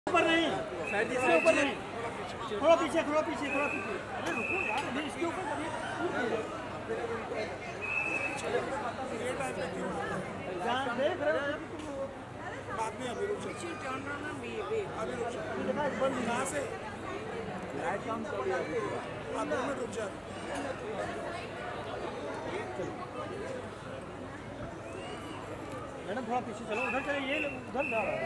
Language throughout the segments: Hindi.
ऊपर नहीं, इसके ऊपर नहीं, थोड़ा पीछे थोड़ा पीछे थोड़ा पीछे। अरे रुको यार, अभी इसके ऊपर करिए। जहाँ देख रहे हो बाद में अभी रुक जाओ। अभी रुक जाओ। कहाँ से? लाइट काम कर रही है। 2 मिनट रुक जाओ। मैडम थोड़ा पीछे चलो, उधर चले, ये उधर जा रहा है।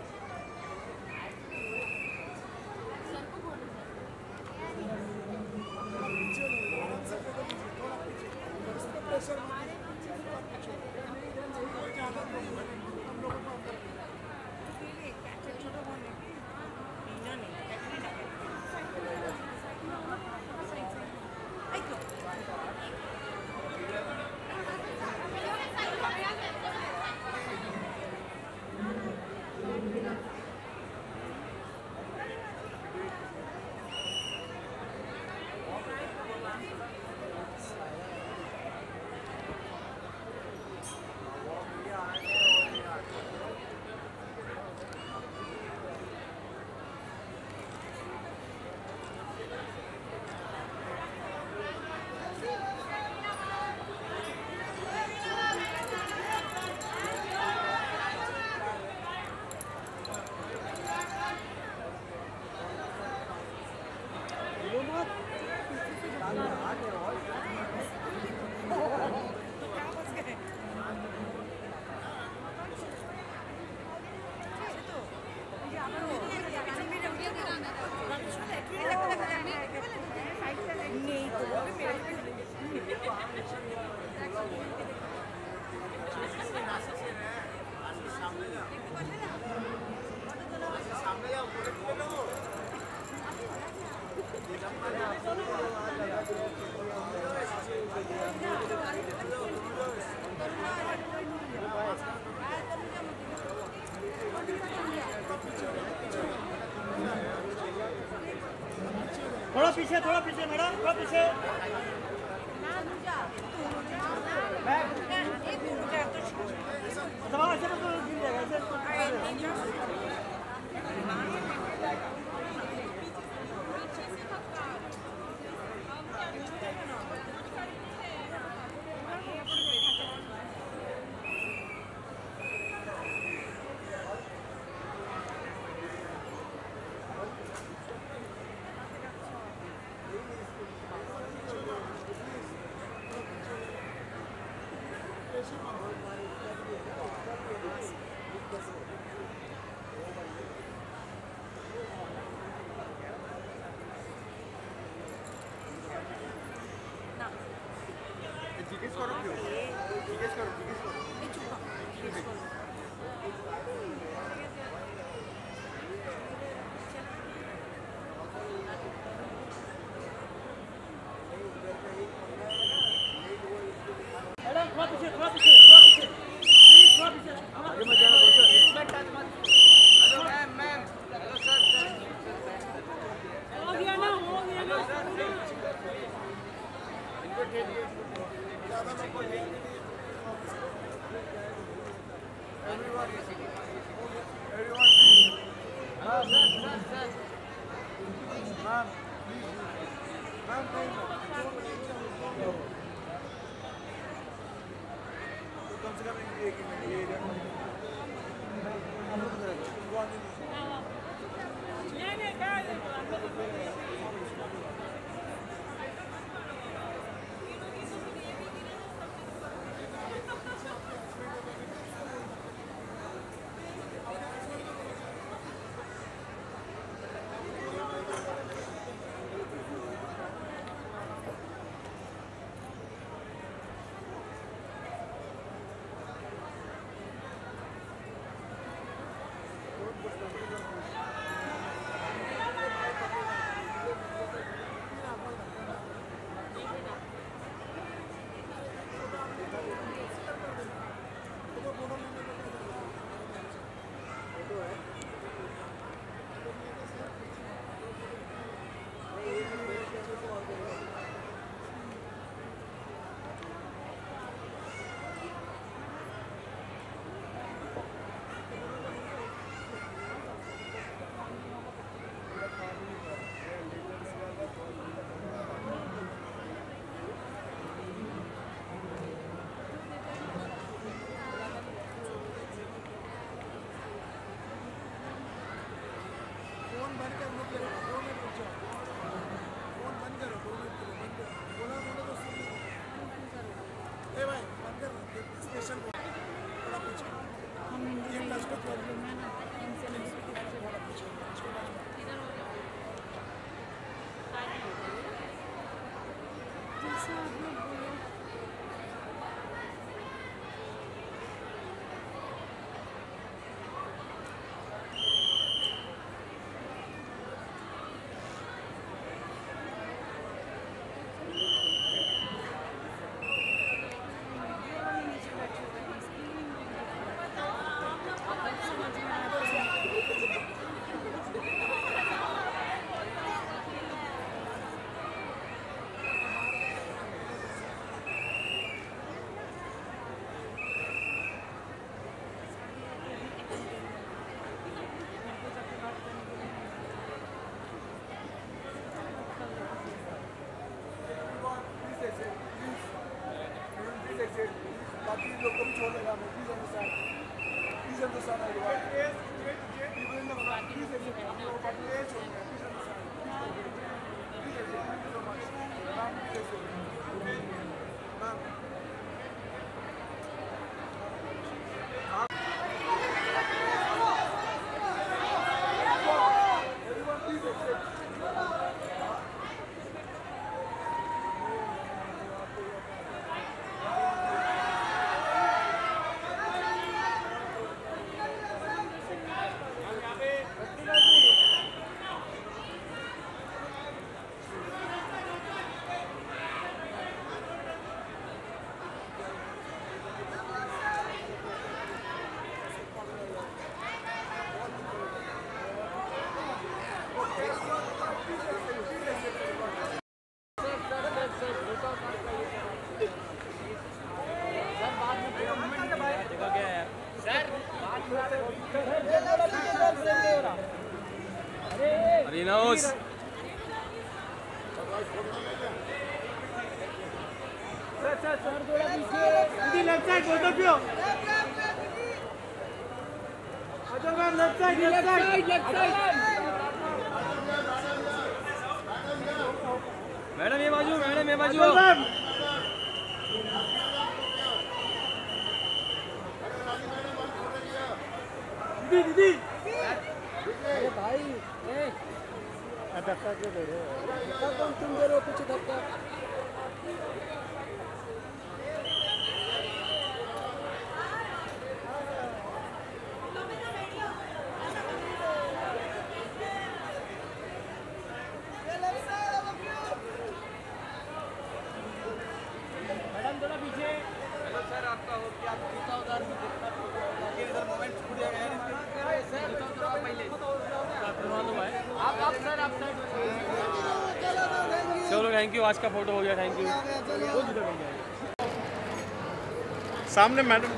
थोड़ा पीछे मैडम, थोड़ा पीछे। दवा ऐसे तो गिर जाएगा ऐसे। फोन बंद कर, मुझे 2 मिनट रुक जाओ, फोन बंद करो, 2 मिनट के लिए बंद करो, बोला मैंने तो सुन लिया। ए भाई बंद कर, स्पेशल थोड़ा पीछे ये प्लस को प्रॉब्लम है ना, थोड़ा पीछे इधर हो जाओ, जैसा आप लोग बोलो। बाकी लोग को भी छोड़ देगा मैं, please understand, please understand everyone, people in the front, please understand, हम लोग बाकी ले छोड़ देंगे, please understand, please understand, thank you so much, ma'am please ma'am everyone please accept. Arinos. Left side, both of you. Ajay ma'am, left side, left side. Madam ये बाजू, मैडम ये बाजू। दीदी अरे भाई धक्का क्यों दे रहे हो? धक्का कौन तुम दे रहे हो? कुछ धक्का मैडम थोड़ा पीछे। हेलो सर, आपका हो क्या जूता उतार इधर मोमेंट छूट जाएगा यार, सर जूता उतारो पहले आप सर आप साइड। चलो थैंक यू, आज का फोटो हो गया, थैंक यू। सामने मैडम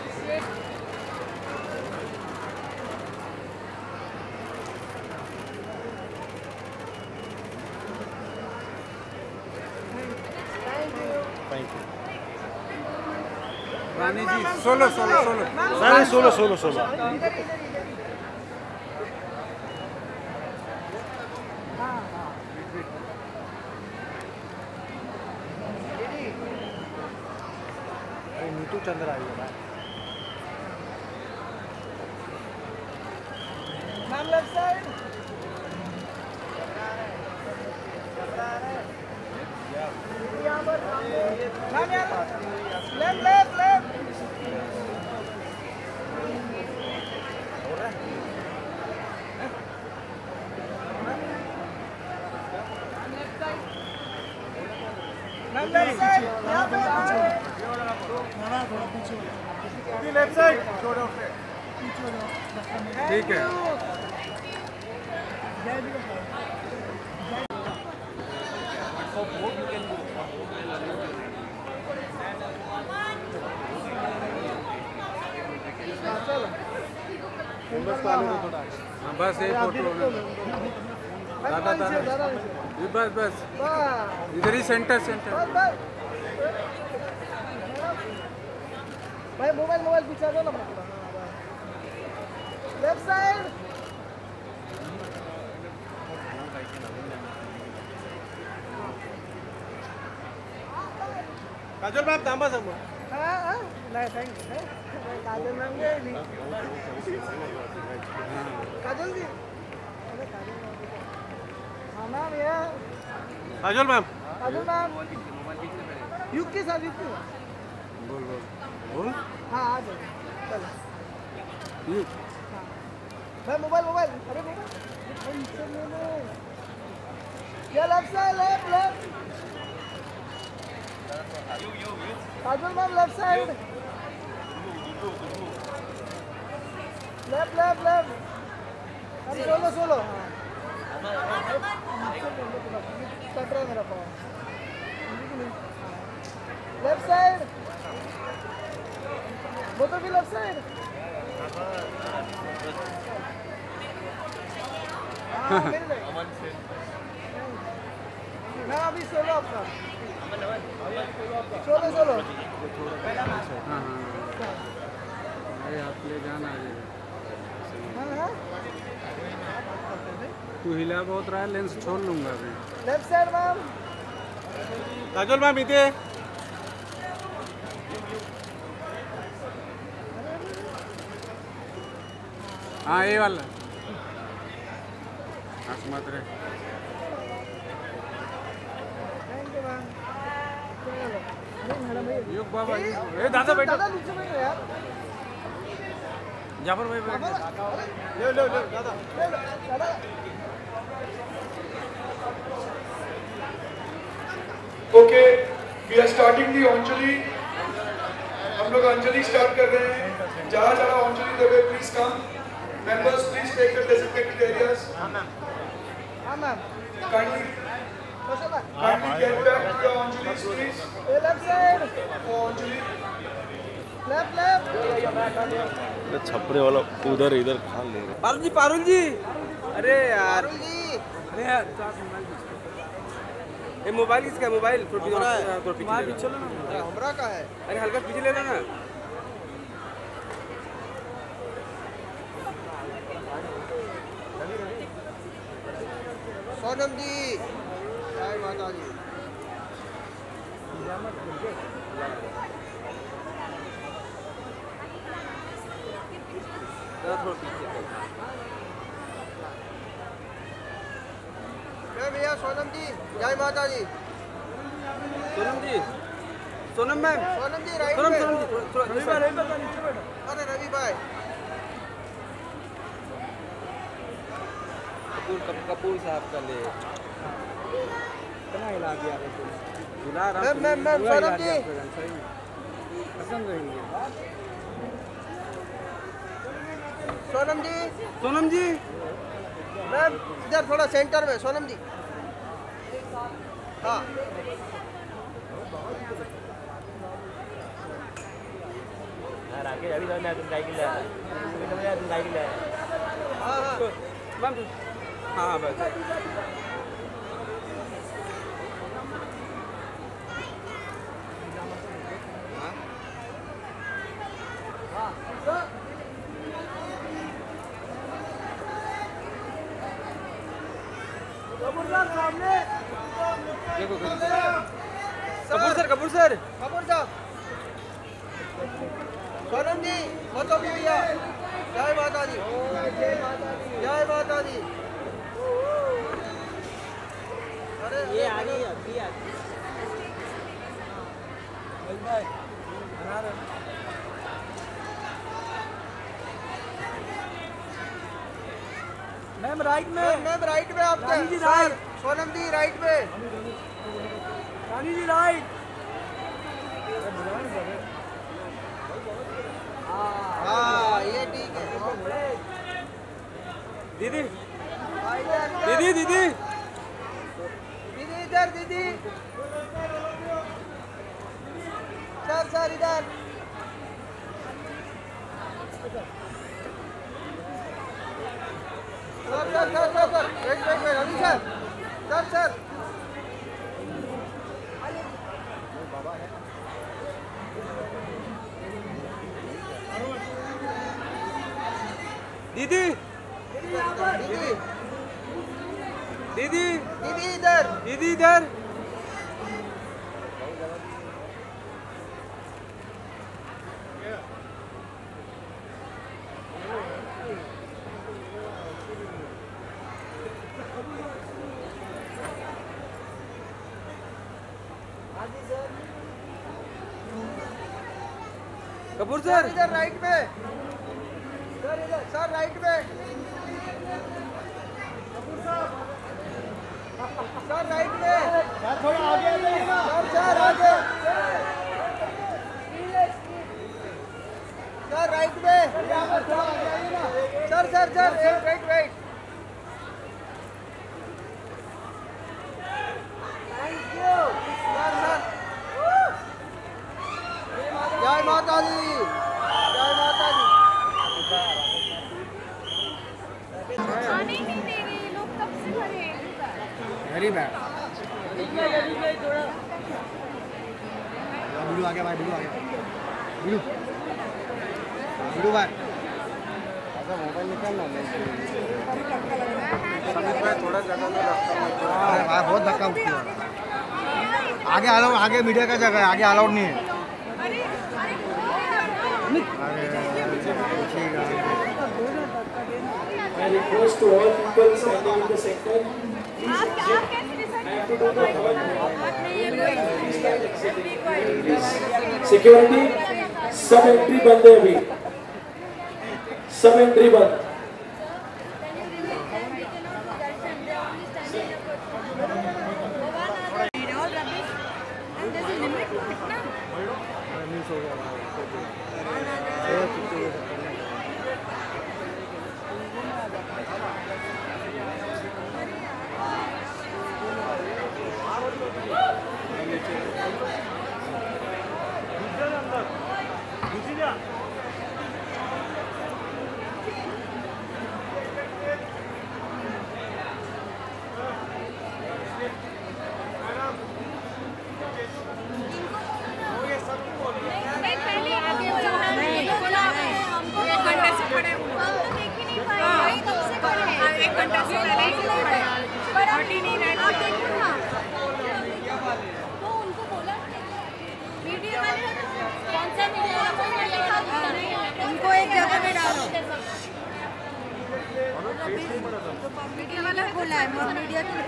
रानी जी सोलो नहीं सोलो नीतू चंद्र आई है मैम लेफ्ट साइड यहाँ पर मैम यार लेफ्ट मैम लेफ्ट साइड यहाँ पे थोड़ा पीछे लेफ्ट साइड छोड़ो ठीक है। बस एक फोटो दादा बस इधर ही सेंटर भाई मोबाइल पीछे दो ना लेफ्ट साइड काजल मैम थांबा समोर. नाही थँक्यू काजल मॅम गेली काजल दी अरे काजल हाँ मैम ये काजल मैम. युक्ति साहब युक्ति बोल. हाँ आ जाओ चलो मैं मोबाइल अरे मोबाइल ये left side left Kajal ma'am left side left अरे सोलो कट रहा है मेरा फोन लेफ्ट साइड वो तो भी लेफ्ट साइड हाँ मैं अभी सोलो आपका सोलो अरे आप ले जाना हाँ तू हिला बहुत रहा है लेंस छोड़ लूंगा अभी left side ma'am Kajal ma'am इथे. हाँ ये वाला आँख मत रे थैंक यू मैम मैडम भाई युग बाबा ए दादा बैठो दादा नीचे बैठो यार जाफर भाई बैठ ले दादा. दादा okay we are starting the Anjali. हम लोग अंजलि स्टार्ट कर रहे हैं. जहाँ अंजलि देवे please come. Members please take the designated areas. हाँ ma'am Kindly get back to your Anjalis, please. Left side Oh, Anjali. Left छपरे वाला उधर इधर खा ले रहे. पारुल जी अरे यार अरे यार ये मोबाइल किसका है? मोबाइल थोड़ा पीछे चलो ना हमरा का है. अरे हल्का पीछे ले लेना. सोनम जी जय माता दी. भैया सोनम जी जय माता दी. सोनम मैम राइट में. रवि भाई अरे रवि भाई कपूर साहब का ले इतना हिला दिया बुला रहा. मैम सोनम जी पसंद रहेंगे सोनम जी मैम इधर थोड़ा सेंटर में सोनम जी हाँ मैम हाँ बस देखो कपूर सर सोनम जी फोटो भी भैया जय माता दी अरे ये आ गई अभी आ गई मैम राइट में आपके रानी जी राइट. सोनम जी राइट में रानी जी राइट. हाँ ये ठीक है. दीदी इधर दीदी सर इधर सर वेट अभी सर दीदी इधर दीदी इधर कपूर सर इधर राइट पे सर, इधर सर राइट पे सर राइट पे थोड़ा आगे आ जाइए ना। सर आगे सर राइट पे sir wait thank you sir जय माता दी आने ही नहीं दे रहे ये लोग, कब से खड़े हैं? वेरी बैड वीडियो आ गया भाई, वीडियो आ गया, वीडियो भाई। मोबाइल निकालना अरे भाई बहुत धक्का मुक्की हो रहा है। आगे अलाउड, आगे मीडिया का जगह है, आगे अलाउड नहीं है। I request to all people standing in the sector, please security, सब एंट्री बंद है अभी, सब एंट्री बंद। उनको एक जगह में डालो। मीडिया वाला खोला है, मीडिया की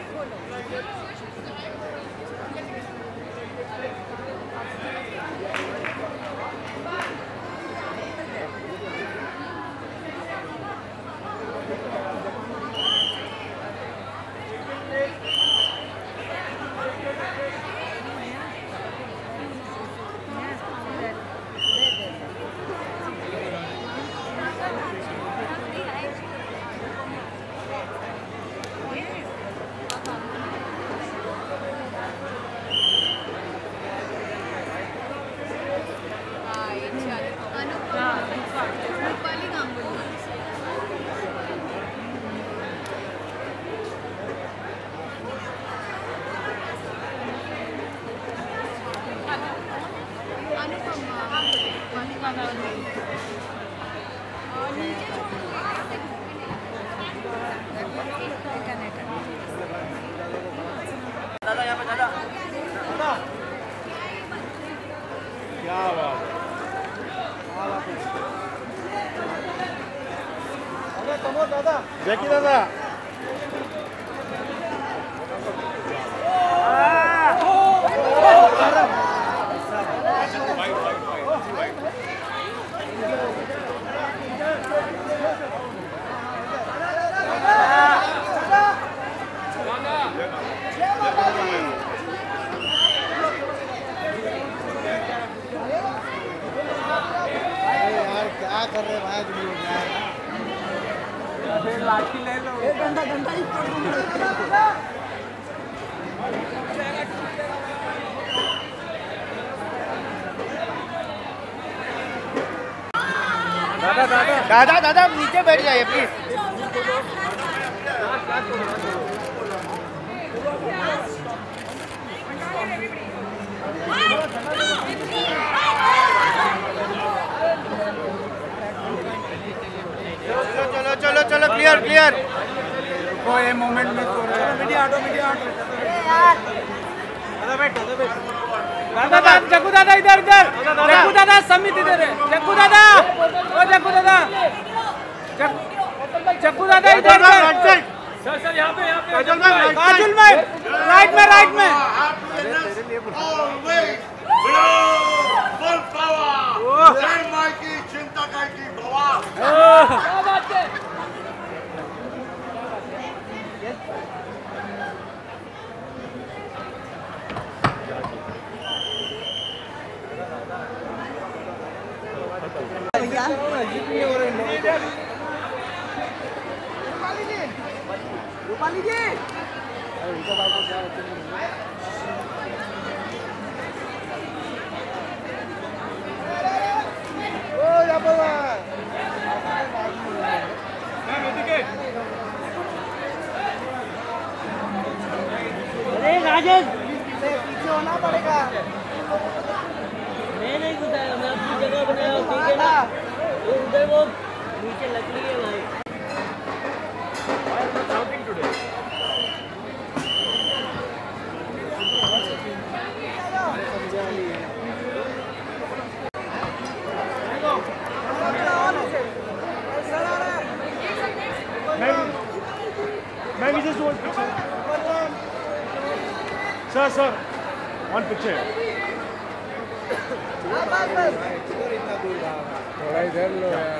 जैकी दादा यार क्या कर रहे भाई तुम लोग यार? लाठी ले लो। एक घंटा ही कर दूंगा। दादा नीचे बैठ जाइए प्लीज। चलो क्लियर रुको ये मोमेंट में मीडिया हटो दादा जग्गू दादा इधर जग्गू दादा समित इधर है। जग्गू दादा जग्गू दादा इधर सर यहाँ पे काजुल में राइट में फुल पावर जय मां की चिंता काय की बाबा क्या बात है रूपाली जी अरे राजेश पीछे होना पड़ेगा मैं नहीं बताया मैं अपनी जगह बनाया ठीक है ना वो उधर वो नीचे लकड़ी है भाई Maybe just one picture. Sir, one picture. थोड़ा इधर लो यार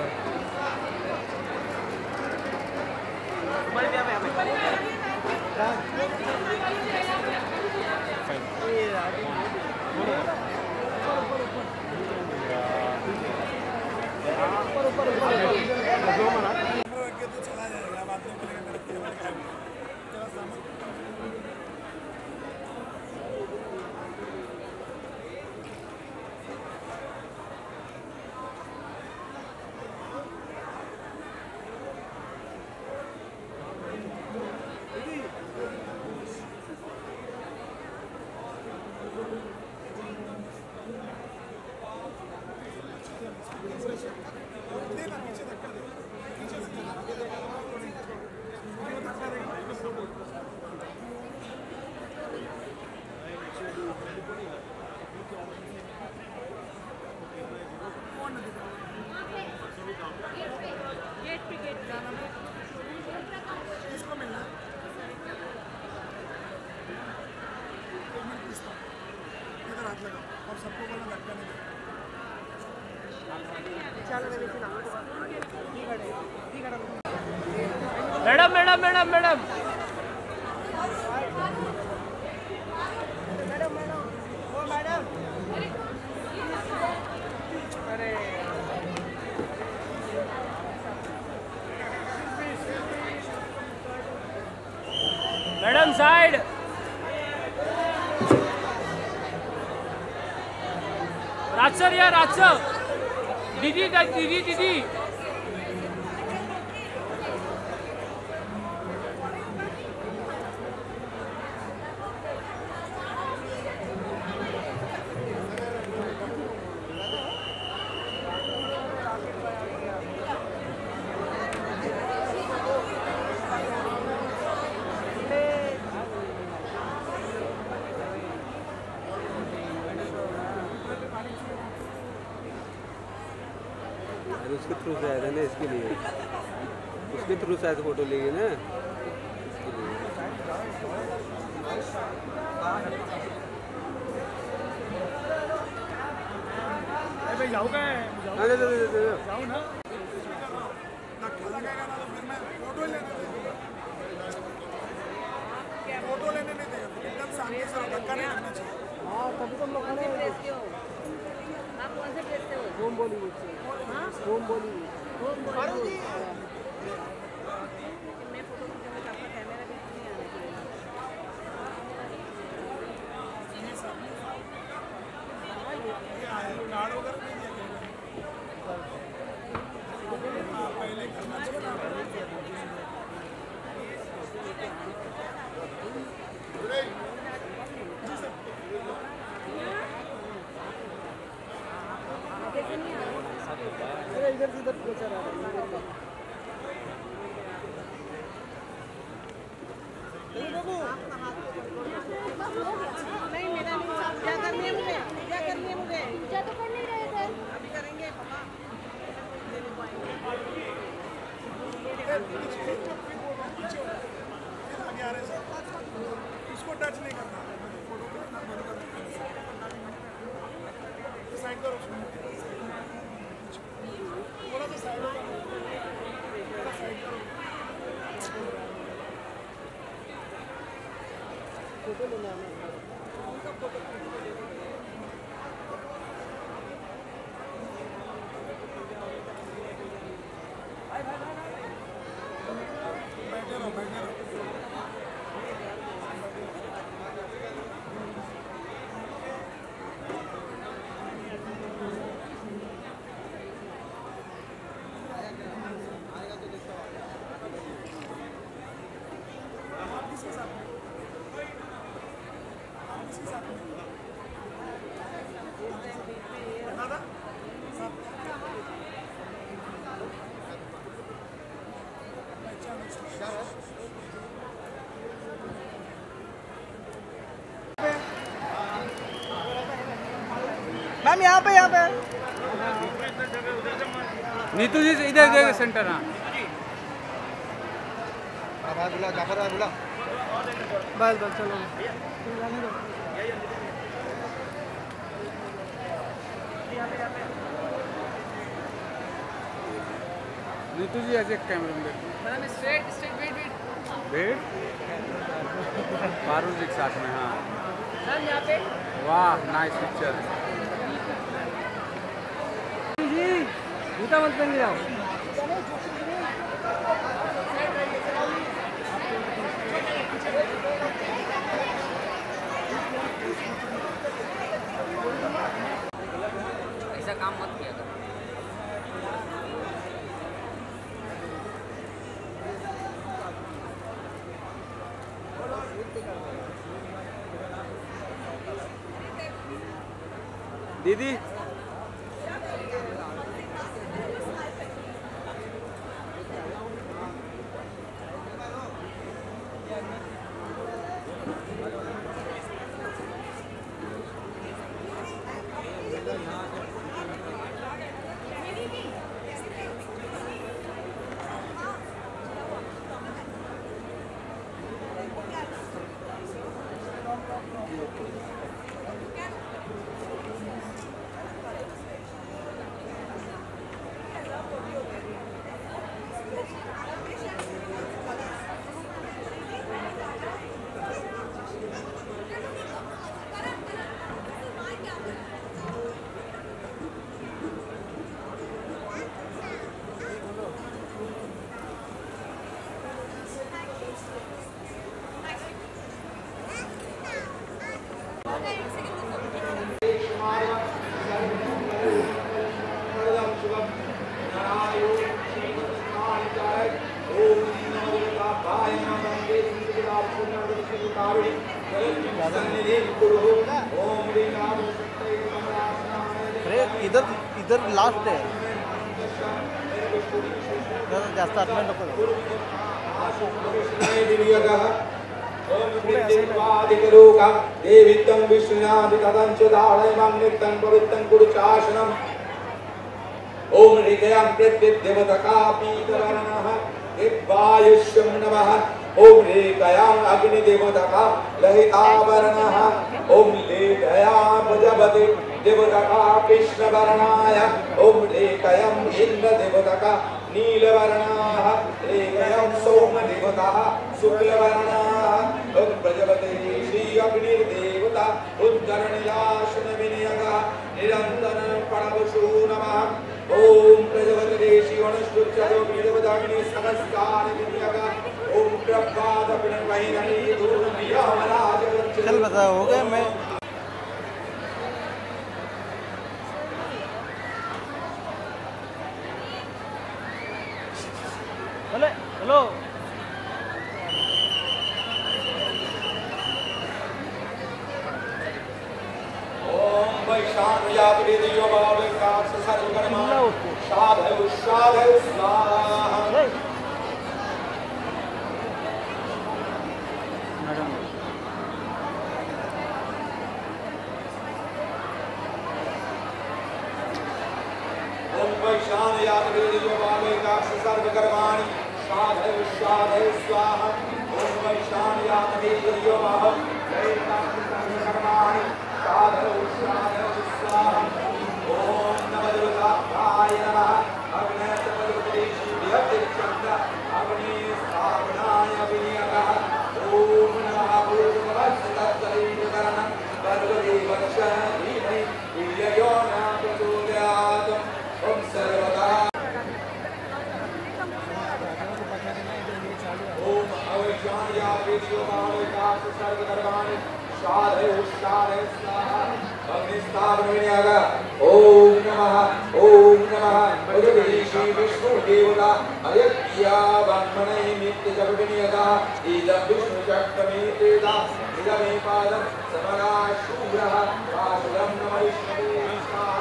और सबको बोला धक्का नहीं madam madam madam madam madam side Raj sir या राजसर दीदी दीदी दीदी उसके थ्रू से आया था ना इसके लिए उसके थ्रू से फोटो लेंगे ना अरे जाओ क्या जाओ ना धक्का लगेगा ना तो फिर मैं फोटो लेने नहीं देगा एकदम सामने से धक्का नहीं लगना चाहिए हाँ तभी तुम लोग खड़े हो आप कौन से प्लेस से हो होम बॉलीवुड से होम बॉलीवुड मैं फोटो खींचूंगी तो आपका कैमरा भी नहीं आना चाहिए कार्ड वगैरह नहीं दिया पहले करना चाहिए इधर से इधर प्रचार आ रहा है नहीं मेरा नहीं क्या करनी है मुझे क्या करनी है मुझे पूजा तो कर नहीं रहे थे अभी करेंगे पापा इसको टच नहीं करना फोटो बंद कर साइड करो थोड़ा सा साइड करो थोड़ा साइड करो फोटो लेना है बैठे रहो मैम यहाँ पे नीतू जी इधर इधर सेंटर। हाँ भाई बुला जाफर भाई बुला बस बस चलो नीतू जी ऐसे कैमरे में ma'am straight wait wait Parul ji के साथ में। हाँ मैम यहाँ पे वाह नाइस पिक्चर। जी जूता मत पहन जाओ ऐसा काम मत किया करो। दीदी अरे इधर इधर लास्ट है जास्त आतमध्ये नको देवित्तं विष्णुनादि तदंच दाढयमं नित्यं पवित्रं कुरुचासनम् ओम ऋगयां प्रत्यदेवतकापीतवर्णः दिव्यायुष्यं नमः ओम ऋगयां अग्निदेवतका लहितावरणः ओम ऋगयां प्रजापति देवतका कृष्णवर्णाय ओम ऋगयां इन्द्रदेवतका नीलवर्णाः ऋगयां सोमदेवतः शुक्लवर्णाः ओम प्रजापति श्री अग्निर्देवता उद्धरणिलाशन विनयगा निरंतर प्रणवशो नमः ओम प्रजापति शिवनस्तुत्यो प्रजापति नमस्कार विनयगा ओम प्रभात प्रणवैरणी दूर्मिया महाराज चल बता हो गया मैं हेलो ओम वैशाखयात्रियो भावकाश सर्वकर्मा साधु साधु स्वाहा ओम वैशाखयात्रियो भावकाश सर्वकर्माणि साधु साधु स्वाहा ओम वैशाखयात्रियो भावकाश सर्वकर्माणि साधु साधु स्वाहा ओम नमः श्री विष्णु देवता अयज्ञा ब्रह्मणे नित्य जपनियता इदं विष्णु चक्रमेतेदा इदमे पादं समरा शूरः पाशुरं नमः विष्णवे स्वाहा।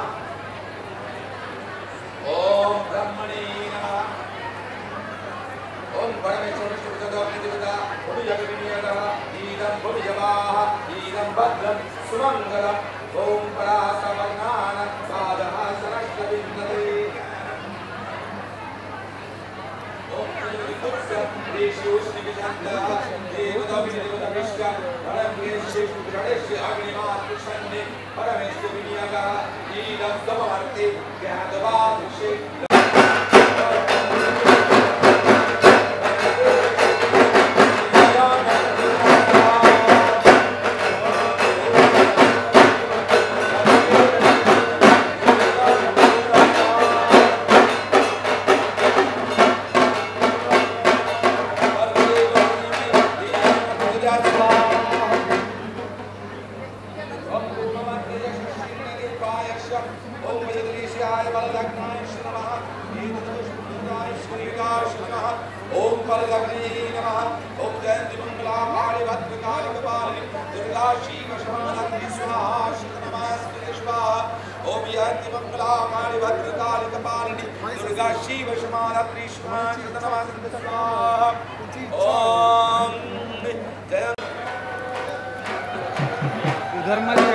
ओम ब्रह्मणे नमः। ओम परमेश्वर विष्णु देवता जपनियता इदं भुजवाः इदं भद्रं सुमंगलम्। ओम परासवज्ञान पादः सरस्वतीन्दते। ओम त्रिविक्रम ऋषियोष्णिविचन्द्रः देवताविष्टा परमेश्वर गणेश अग्निमातृषन्ने परमेश्वर विनियगः ईदं समवर्ते ज्ञातवादिषे। ओम फलदग्नि नमः। ओम जयंती मंगला काली भद्रकाली कपालिनी दुर्गा शिव शमनंदी स्वाहा नमस्ते स्वाहा। ओम जयंती मंगला काली भद्रकाली कपालिनी दुर्गा शिव शमनंदी स्वाहा नमस्ते स्वाहा। ओम जय उधर मत